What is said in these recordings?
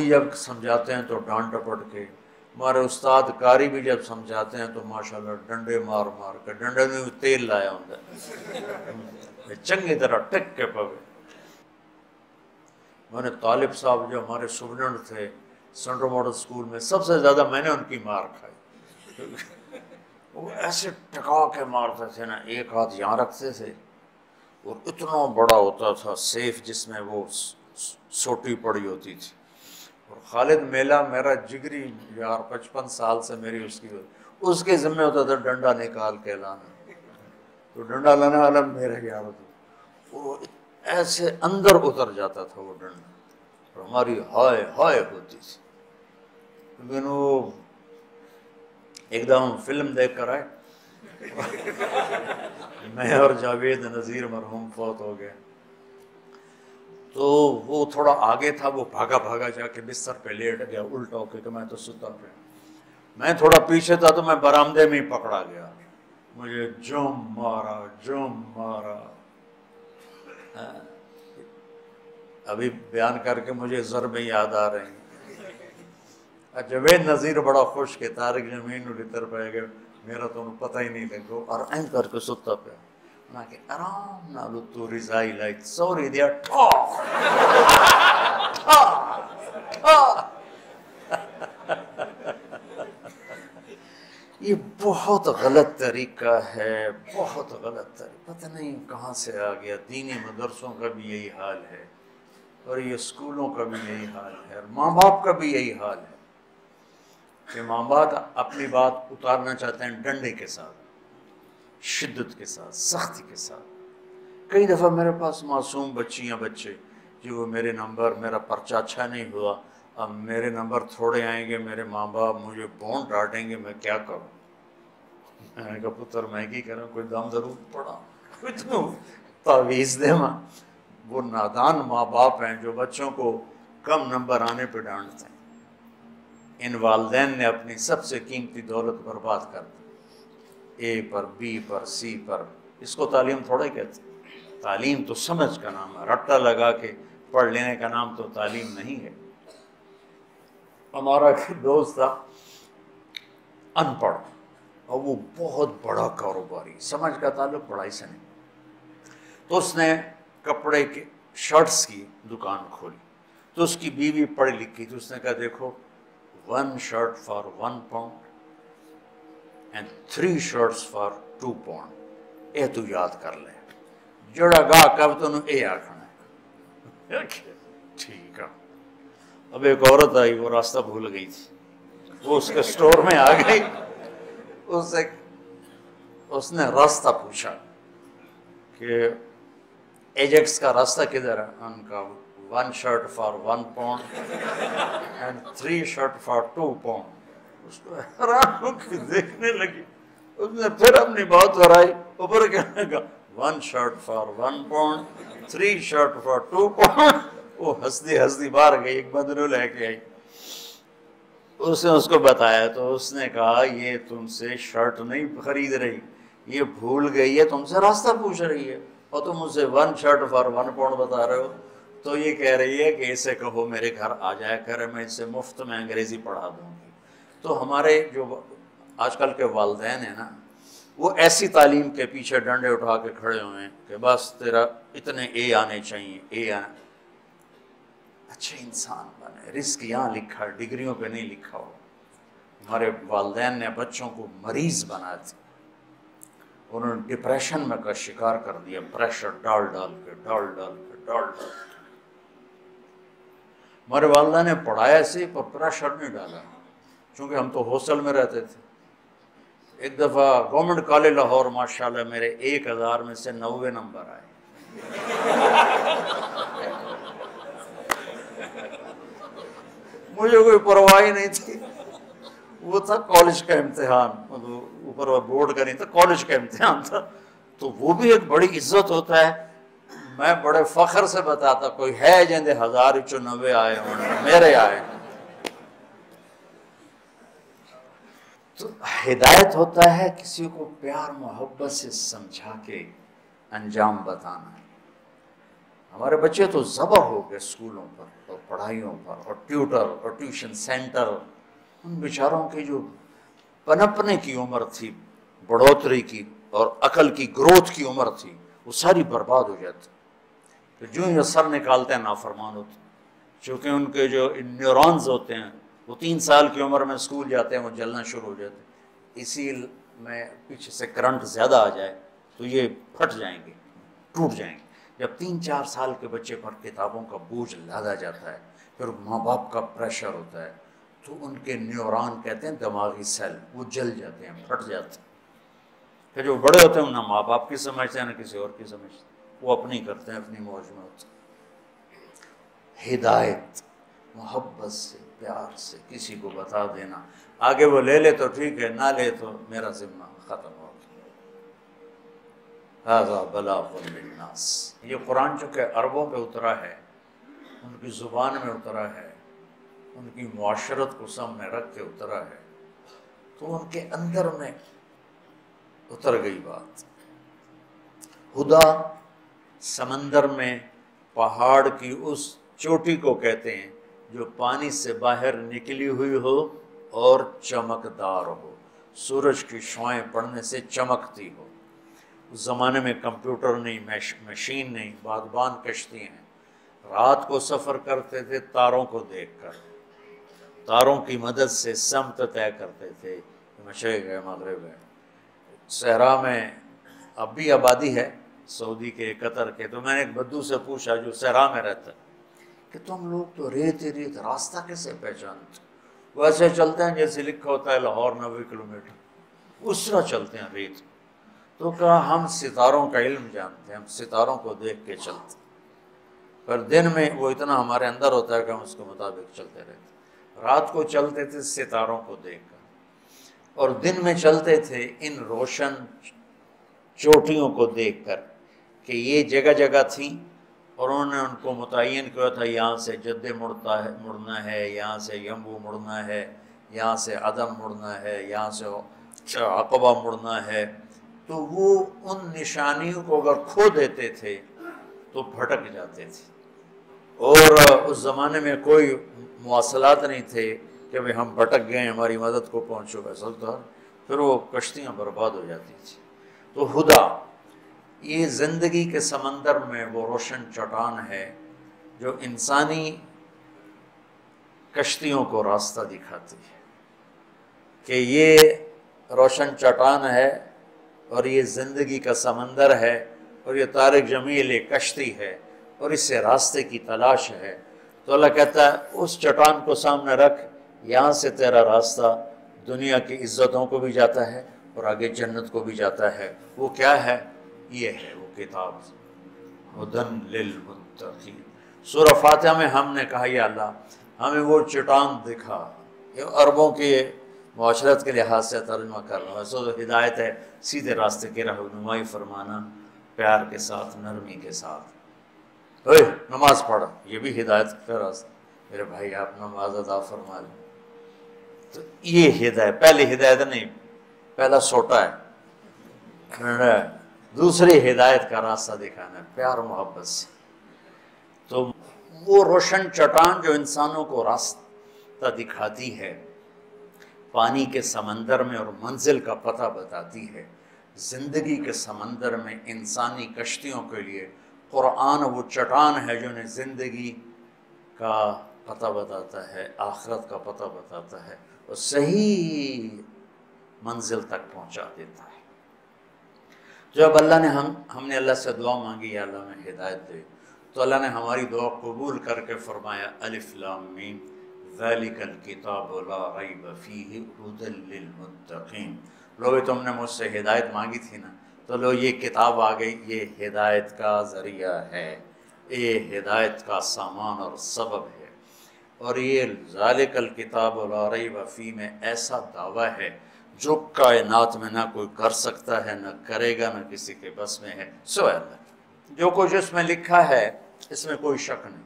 مولوی جب سمجھاتے ہیں تو ڈانٹ ڈپٹ کے، ہمارے استاد قاری بھی جب سمجھاتے ہیں تو ماشاءاللہ ڈنڈے مار مار کے، ڈنڈے میں بھی تیل لایا ہوتا ہے چنگی طرح ٹک کے پوے۔ میں نے طالب صاحب جو ہمارے سپرنٹینڈنٹ تھے سینٹرل ماڈل اسکول میں، سب سے زیادہ میں نے ان کی مار کھائی۔ وہ ایسے ٹکا کے مارتے تھے نا، ایک ہاتھ یہاں رکھتے تھے اور اتنا بڑا ہوتا تھا سیف جس میں وہ سوٹی پڑی ہوتی تھی۔ اور خالد میلہ میرا جگری یار، 55 سال سے میری اس کے ذمہ ہوتا تھا ڈنڈا نکال کے لانا، تو ڈنڈا لانے والا میرا یار ہوتا، وہ ایسے اندر اتر جاتا تھا وہ ڈنڈا، اور ہماری ہائے ہائے ہوتی تھی۔ لیکن وہ ایک دم ہم فلم دیکھ کر آئے، میں اور جاوید نذیر مرحوم فوت ہو گئے، تو وہ تھوڑا آگے تھا، وہ بھاگا بھاگا جا کے بستر پہ لیٹ گیا الٹا ہو کے، کہ میں تو ستا پہ، میں تھوڑا پیچھے تھا تو میں برآمدے میں ہی پکڑا گیا، مجھے جم مارا۔ ابھی بیان کر کے مجھے ضربیں یاد آ رہے ہیں۔ جاوید نذیر بڑا خوش کہ طارق جمین اتر پہ گئے، میرا تو انہوں پتہ ہی نہیں لگو، اور این کر کے ستا پہ نا کہ آرام نالو تو رضائی لائک سوری دیا ٹھا یہ بہت غلط طریقہ ہے، بہت غلط طریقہ، پتہ نہیں کہاں سے آ گیا۔ دینی مدرسوں کا بھی یہی حال ہے، اور یہ اسکولوں کا بھی یہی حال ہے، اور ماں باپ کا بھی یہی حال ہے کہ ماں باپ اپنی بات اتارنا چاہتے ہیں ڈنڈے کے ساتھ، شدت کے ساتھ، سختی کے ساتھ۔ کئی دفعہ میرے پاس معصوم بچیاں بچے جو وہ میرے نمبر، میرا پرچہ اچھا نہیں ہوا، اب میرے نمبر تھوڑے آئیں گے، میرے ماں باپ مجھے بہت ڈانٹیں گے، میں کیا کروں؟ میں نے کہا پتر میں کی کروں، کوئی دم درود پڑا، کچھ تعویذ دے ماں۔ وہ نادان ماں باپ ہیں جو بچوں کو کم نمبر آنے پہ ڈانٹتے ہیں۔ ان والدین نے اپنی سب سے قیمتی دولت برباد کر دی، اے پر، بی پر، سی پر۔ اس کو تعلیم تھوڑا ہی کہتے ہیں، تعلیم تو سمجھ کا نام ہے، رٹا لگا کے پڑھ لینے کا نام تو تعلیم نہیں ہے۔ ہمارا دوست تھا ان پڑھ، اور وہ بہت بڑا کاروباری، سمجھ کا تعلق پڑھائی سے نہیں، تو اس نے کپڑے کے شرٹس کی دکان کھولی، تو اس کی بیوی پڑھی لکھی تھی، اس نے کہا دیکھو 1 shirt for 1 pound and 3 shirts for 2 pound، اے تو یاد کر لے، جڑا گاہ کب تو اے آکھنا ہے۔ ٹھیک ہے۔ اب ایک عورت آئی، وہ راستہ بھول گئی تھی، وہ اس کے سٹور میں آ گئی، اس نے راستہ پوچھا کہ ایجیکس کا راستہ کدھر ہے؟ ان کا 1 shirt for 1 pound and 3 shirt for 2 pound۔ اس کو حیران ہو کے دیکھنے لگی، اس نے پھر اپنی بات دہرائی، اوپر کہنے کا 1 shirt for 1 pound 3 shirt for 2 pound۔ وہ ہنستی باہر گئی، ایک بدلو لے کے آئی، اس نے اس کو بتایا، تو اس نے کہا یہ تم سے شرٹ نہیں خرید رہی، یہ بھول گئی ہے، تم سے راستہ پوچھ رہی ہے، اور تم اسے 1 shirt for 1 pound بتا رہے ہو۔ تو یہ کہہ رہی ہے کہ اسے کہو میرے گھر آ جایا کرے، میں اسے مفت میں انگریزی پڑھا دوں گی۔ تو ہمارے جو آج کل کے والدین ہیں نا، وہ ایسی تعلیم کے پیچھے ڈنڈے اٹھا کے کھڑے ہوئے ہیں کہ بس تیرا اتنے اے آنے چاہیے، اے آنے، اچھے انسان بنے، رزق یہاں لکھا ہے، ڈگریوں پہ نہیں لکھا ہو۔ ہمارے والدین نے بچوں کو مریض بنا دیا، انہوں نے ڈپریشن میں کا شکار کر دیا، پریشر ڈال ڈال کے۔ ہمارے والدہ نے پڑھایا سے پر پریشر نہیں ڈالا، چونکہ ہم تو ہاسٹل میں رہتے تھے۔ ایک دفعہ گورنمنٹ کالج لاہور ماشاءاللہ میرے 1000 میں سے 90 نمبر آئے، مجھے کوئی پرواہ ہی نہیں تھی، وہ تھا کالج کا امتحان، اوپر بورڈ کا نہیں تھا، کالج کا امتحان تھا، تو وہ بھی ایک بڑی عزت ہوتا ہے۔ میں بڑے فخر سے بتاتا، کوئی ہے جن 1090 آئے ہوں، میرے آئے۔ تو ہدایت ہوتا ہے کسی کو پیار محبت سے سمجھا کے انجام بتانا، ہمارے بچے تو ذبح ہو گئے اسکولوں پر اور پڑھائیوں پر اور ٹیوٹر اور ٹیوشن سینٹر، ان بیچاروں کی جو پنپنے کی عمر تھی، بڑھوتری کی اور عقل کی گروتھ کی عمر تھی، وہ ساری برباد ہو جاتی. تو جو یہ سر نکالتے ہیں نافرمان ہوتے ہیں، چونکہ ان کے جو نیورونز ہوتے ہیں وہ 3 سال کی عمر میں اسکول جاتے ہیں، وہ جلنا شروع ہو جاتے ہیں. اسی میں پیچھے سے کرنٹ زیادہ آ جائے تو یہ پھٹ جائیں گے، ٹوٹ جائیں گے. جب 3-4 سال کے بچے پر کتابوں کا بوجھ لادا جاتا ہے، پھر ماں باپ کا پریشر ہوتا ہے، تو ان کے نیورون کہتے ہیں دماغی سیل، وہ جل جاتے ہیں، پھٹ جاتے ہیں. پھر جو بڑے ہوتے ہیں نہ ماں باپ کی سمجھتے ہیں نہ کسی اور کی سمجھتے ہیں، وہ اپنی کرتے ہیں، اپنی موج میں ہوتے ہیں. ہدایت محبت سے، پیار سے کسی کو بتا دینا، آگے وہ لے لے تو ٹھیک ہے، نہ لے تو میرا ذمہ ختم ہو گیا. ھذا بلاغ للناس. یہ قرآن چونکہ عربوں پہ اترا ہے، ان کی زبان میں اترا ہے، ان کی معاشرت کو سامنے رکھ کے اترا ہے، تو ان کے اندر میں اتر گئی بات. ہدا سمندر میں پہاڑ کی اس چوٹی کو کہتے ہیں جو پانی سے باہر نکلی ہوئی ہو اور چمکدار ہو، سورج کی شعاعیں پڑنے سے چمکتی ہو. اس زمانے میں کمپیوٹر نہیں، مشین نہیں، بادبان کشتی ہیں. رات کو سفر کرتے تھے تاروں کو دیکھ کر، تاروں کی مدد سے سمت طے کرتے تھے، مشرق ہے مغرب ہے. صحرا میں اب بھی آبادی ہے سعودی کے، قطر کے. تو میں نے ایک بدو سے پوچھا جو صحرا میں رہتا ہے کہ تم لوگ تو ریت ہی ریت، راستہ کیسے پہچانتے؟ وہ ایسے چلتے ہیں جیسے لکھا ہوتا ہے لاہور 90 کلومیٹر، اس طرح چلتے ہیں ریت. تو کہا ہم ستاروں کا علم جانتے ہیں، ہم ستاروں کو دیکھ کے چلتے ہیں، پر دن میں وہ اتنا ہمارے اندر ہوتا ہے کہ ہم اس کے مطابق چلتے رہتے ہیں. رات کو چلتے تھے ستاروں کو دیکھ کر، اور دن میں چلتے تھے ان روشن چوٹیوں کو دیکھ کر کہ یہ جگہ جگہ تھیں، اور انہوں نے ان کو متعین کیا تھا یہاں سے جدے مڑنا ہے، یہاں سے یمبو مڑنا ہے، یہاں سے عدم مڑنا ہے، یہاں سے عقبہ مڑنا ہے. تو وہ ان نشانیوں کو اگر کھو دیتے تھے تو بھٹک جاتے تھے. اور اس زمانے میں کوئی مواصلات نہیں تھے کہ بھئی ہم بھٹک گئے ہماری مدد کو پہنچو ایسا تھا، پھر وہ کشتیاں برباد ہو جاتی تھی. تو ہدا یہ زندگی کے سمندر میں وہ روشن چٹان ہے جو انسانی کشتیوں کو راستہ دکھاتی ہے کہ یہ روشن چٹان ہے اور یہ زندگی کا سمندر ہے، اور یہ طارق جمیل ایک کشتی ہے اور اس سے راستے کی تلاش ہے. تو اللہ کہتا ہے اس چٹان کو سامنے رکھ، یہاں سے تیرا راستہ دنیا کی عزتوں کو بھی جاتا ہے اور آگے جنت کو بھی جاتا ہے. وہ کیا ہے؟ یہ ہے وہ کتاب، ہدی للمتقین. سورہ فاتحہ میں ہم نے کہا یا اللہ ہمیں وہ چٹان دکھا. یہ عربوں کے معاشرت کے لحاظ سے ترجمہ کر رہا ہوں. ایسا تو ہدایت ہے سیدھے راستے کی رہنمائی فرمانا، پیار کے ساتھ، نرمی کے ساتھ. نماز پڑھا، یہ بھی ہدایت کا راستہ. میرے بھائی آپ نماز ادا فرما لیں. تو یہ ہدایت، پہلی ہدایت نہیں، پہلا سوٹا ہے، دوسری ہدایت کا راستہ دکھانا ہے پیار و محبت سے. تو وہ روشن چٹان جو انسانوں کو راستہ دکھاتی ہے، پانی کے سمندر میں اور منزل کا پتہ بتاتی ہے، زندگی کے سمندر میں انسانی کشتیوں کے لیے قرآن وہ چٹان ہے جو انہیں زندگی کا پتہ بتاتا ہے، آخرت کا پتہ بتاتا ہے اور صحیح منزل تک پہنچا دیتا ہے. جب اللہ نے ہم نے اللہ سے دعا مانگی یا اللہ میں ہدایت دے، تو اللہ نے ہماری دعا قبول کر کے فرمایا الف لام میم ذالک الکتاب لا ریب فیہ ھدی للمتقین. لوگ تم نے مجھ سے ہدایت مانگی تھی نا، تو لو یہ کتاب آ گئی، یہ ہدایت کا ذریعہ ہے، یہ ہدایت کا سامان اور سبب ہے. اور یہ ذالک الکتاب لا ریب فیہ میں ایسا دعویٰ ہے جو کائنات میں نہ کوئی کر سکتا ہے، نہ کرے گا، نہ کسی کے بس میں ہے سوائے اللہ. جو کچھ اس میں لکھا ہے اس میں کوئی شک نہیں.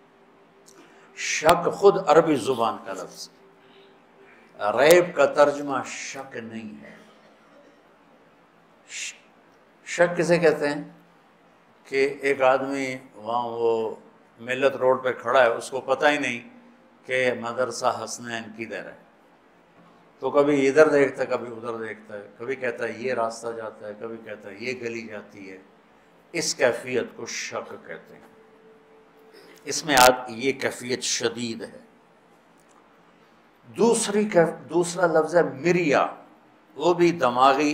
شک خود عربی زبان کا لفظ ہے، ریب کا ترجمہ شک نہیں ہے. شک کسے کہتے ہیں کہ ایک آدمی وہاں وہ ملت روڈ پہ کھڑا ہے، اس کو پتہ ہی نہیں کہ مدرسہ حسنین کدھر ہے، تو کبھی ادھر دیکھتا ہے کبھی ادھر دیکھتا ہے، کبھی کہتا ہے یہ راستہ جاتا ہے، کبھی کہتا ہے یہ گلی جاتی ہے. اس کیفیت کو شک کہتے ہیں. اس میں یہ کیفیت شدید ہے. دوسرا لفظ ہے مریا، وہ بھی دماغی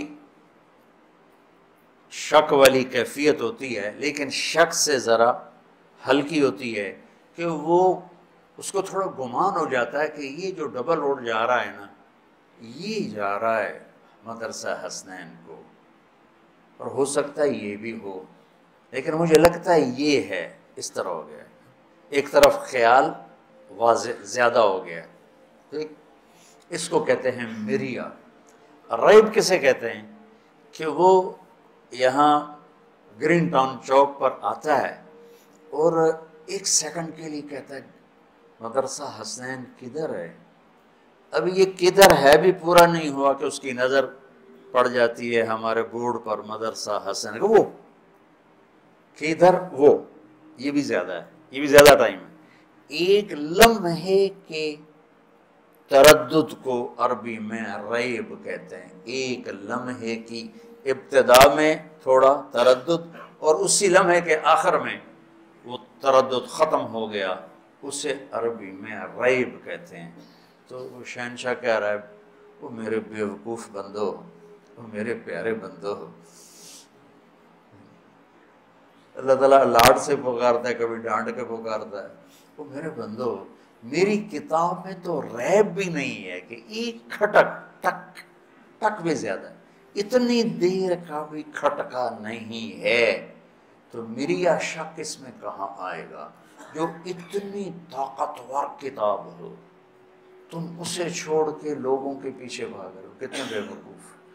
شک والی کیفیت ہوتی ہے، لیکن شک سے ذرا ہلکی ہوتی ہے کہ وہ اس کو تھوڑا گمان ہو جاتا ہے کہ یہ جو ڈبل روڈ جا رہا ہے نا، یہ جا رہا ہے مدرسہ حسنین کو، اور ہو سکتا ہے یہ بھی ہو، لیکن مجھے لگتا ہے یہ ہے. اس طرح ہو گیا، ایک طرف خیال واضح زیادہ ہو گیا. ٹھیک، اس کو کہتے ہیں مریا. ریب کسے کہتے ہیں کہ وہ یہاں گرین ٹاؤن چوک پر آتا ہے اور ایک سیکنڈ کے لیے کہتا ہے مدرسہ حسنین کدھر ہے. اب یہ کدھر ہے بھی پورا نہیں ہوا کہ اس کی نظر پڑ جاتی ہے ہمارے بورڈ پر مدرسہ حسنین، وہ کدھر، وہ یہ بھی زیادہ ہے، یہ بھی زیادہ ٹائم ہے. ایک لمحے کے تردد کو عربی میں ریب کہتے ہیں. ایک لمحے کی ابتدا میں تھوڑا تردد اور اسی لمحے کے آخر میں وہ تردد ختم ہو گیا، اسے عربی میں ریب کہتے ہیں. تو وہ شہنشاہ کہہ رہا ہے وہ میرے بیوقوف بندو، وہ میرے پیارے بندو. اللہ تعالیٰ لاڈ سے پکارتا ہے، کبھی ڈانٹ کے پکارتا ہے. وہ میرے بندو، میری کتاب میں تو ریب بھی نہیں ہے کہ ایک کھٹک، ٹک ٹک بھی زیادہ ہے، اتنی دیر کا بھی کھٹکا نہیں ہے. تو مریا شک اس میں کہاں آئے گا؟ جو اتنی طاقتور کتاب ہو، تم اسے چھوڑ کے لوگوں کے پیچھے بھاگ رہے ہو، کتنے بے وقوف.